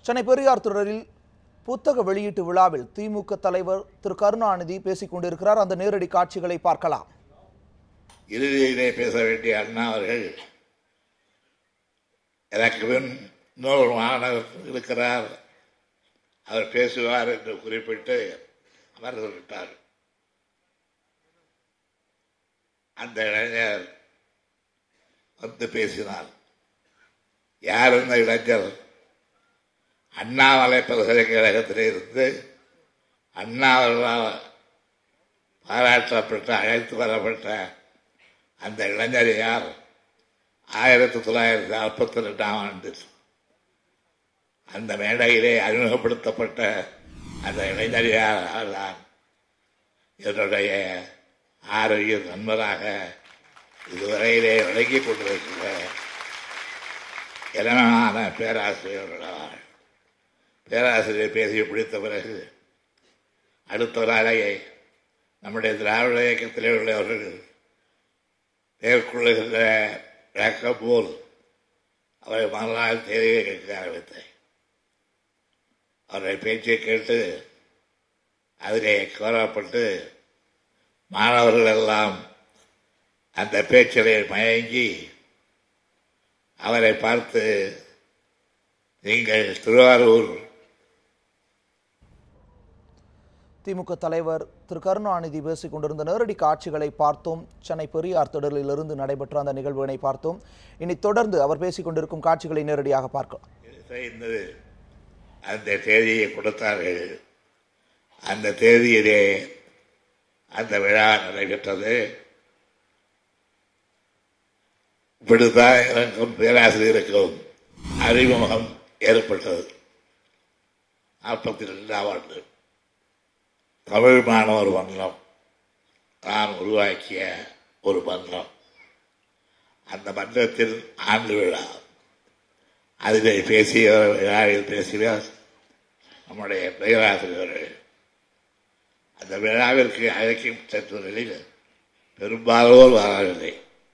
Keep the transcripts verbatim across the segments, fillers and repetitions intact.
சென்னை பெரியார் திடலில் புத்தக வெளியீட்டு விழாவில் திமுக தலைவர் திரு கருணாநிதி பேசிக் கொண்டிருக்கிறார். அந்த நேரடி காட்சிகளை பார்க்கலாம். இறுதியிலே பேச வேண்டிய அண்ணா அவர்கள் எனக்கு பின் இன்னொரு மாணவர் இருக்கிறார், அவர் பேசுவார் என்று குறிப்பிட்டு அமர்ந்து விட்டார். அந்த இளைஞர் வந்து பேசினார். யார் இந்த இளைஞர்? அண்ணாமலை பல்கலைக்கழகத்திலிருந்து அண்ணாவர்களால் பாராட்டப்பட்ட அழைத்து வரப்பட்ட அந்த இளைஞர் யார்? ஆயிரத்தி தொள்ளாயிரத்தி நாற்பத்தி ரெண்டாம் ஆண்டில் அந்த மேடையிலே அறிமுகப்படுத்தப்பட்ட அந்த இளைஞர் யார் தான் என்னுடைய ஆரோக்கிய நண்பராக இதுவரையிலே விளங்கிக் கொண்டிருக்கிற இளமையான பேராசிரியர்களால் பேராசிரியர் பேசி பிடித்த பிறகு அடுத்த நாளையை நம்முடைய திராவிட இயக்கத்திலே உள்ளவர்கள் மேற்கொள்ளுகின்ற விளக்கம் போல் அவரை மறுநாள் தேதியை கேட்க ஆரம்பித்தேன். அவருடைய பேச்சை கேட்டு அதிலே கோரப்பட்டு மாணவர்கள் எல்லாம் அந்த பேச்சிலே மயங்கி அவரை பார்த்து, நீங்கள் திருவாரூர் திமுக தலைவர் திரு கருணாநிதி பேசிக் கொண்டிருந்த நேரடி காட்சிகளை பார்த்தோம். சென்னை பெரியார் திடலில் இருந்து நடைபெற்ற அந்த நிகழ்வினை பார்த்தோம். இனி தொடர்ந்து அவர் பேசிக் கொண்டிருக்கும் காட்சிகளை நேரடியாக பார்க்கலாம். அந்த தேதியை கொடுத்தார்கள். அந்த தேதியிலே அந்த விழா நடைபெற்றது. இப்படித்தான் எனக்கும் பேராசிரியருக்கும் அறிமுகம் ஏற்பட்டது. நாற்பத்தி ரெண்டாம் ஆண்டு தமிழ் மாணவர் மன்றம் நான் உருவாக்கிய ஒரு மன்றம். அந்த மன்றத்தில் ஆண்டு விழா, அதிலே பேசிய விழாவில் பேசினார் நம்முடைய பேராசிரியர்கள். அந்த விழாவிற்கு அழைக்கும் சென்றவர்களில் பெரும்பாலோர் வரவில்லை.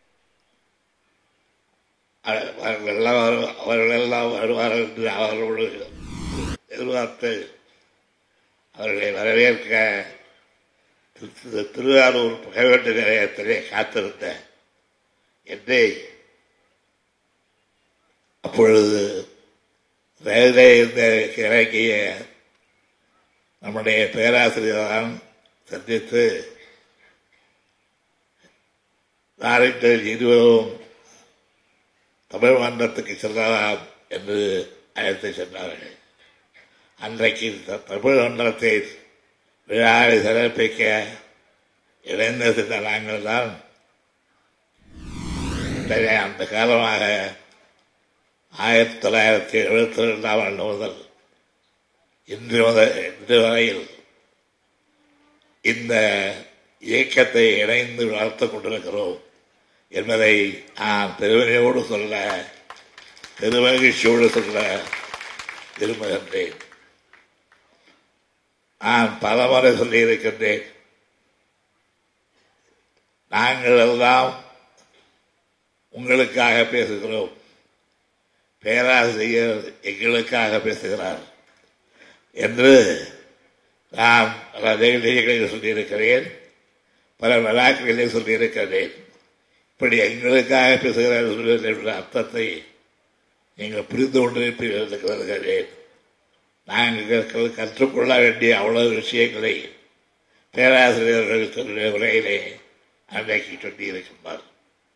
அவர்களெல்லாம் வருவார்கள் என்று அவர்களோடு எதிர்பார்த்து அவர்களை வரவேற்க திருவாரூர் புகைவெட்டு நிலையத்திலே காத்திருந்த என்னை அப்பொழுது ரயிலே இருந்த இறங்கிய நம்முடைய பேராசிரியர் தான் சந்தித்து நாளைக்கு இருவரும் தமிழ் மன்றத்துக்கு செல்லலாம் என்று அழைத்து சென்றார்கள். அன்றைக்கு தமிழ் மன்றத்தை விழாவை சிறப்பிக்க இணைந்து சென்ற நாங்கள் தான் அந்த காலமாக ஆயிரத்தி தொள்ளாயிரத்தி எழுபத்தி ரெண்டாம் ஆண்டு முதல் இன்று முதல் இன்று வரையில் இந்த இயக்கத்தை இணைந்து வளர்த்துக் கொண்டிருக்கிறோம் என்பதை நான் பெருமையோடு சொல்ல பெருமகிழ்ச்சியோடு சொல்ல விரும்புகின்றேன். நான் பலமுறை சொல்லியிருக்கின்றேன், நாங்கள் எல்லாம் உங்களுக்காக பேசுகிறோம், பேராசிரியர் எங்களுக்காக பேசுகிறார் என்று நான் பல நிகழ்ச்சிகளில் சொல்லியிருக்கிறேன், பல விழாக்களிலே சொல்லியிருக்கிறேன். இப்படி எங்களுக்காக பேசுகிறார் என்ற அர்த்தத்தை நீங்கள் புரிந்து கொண்டிருப்பீர்கள் வருகிறேன். நாங்கள் கற்றுக்கொள்ள வேண்டிய அவ்வளவு விஷயங்களை பேராசிரியர்கள் உரையிலே அன்றைக்கு சொல்லியிருக்கின்றார்.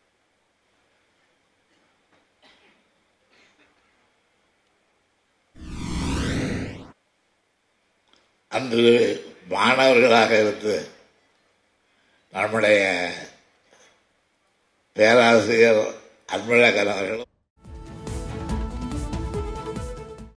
அன்று மாணவர்களாக இருந்து நம்முடைய பேராசிரியர் அன்பழகன் அவர்களும்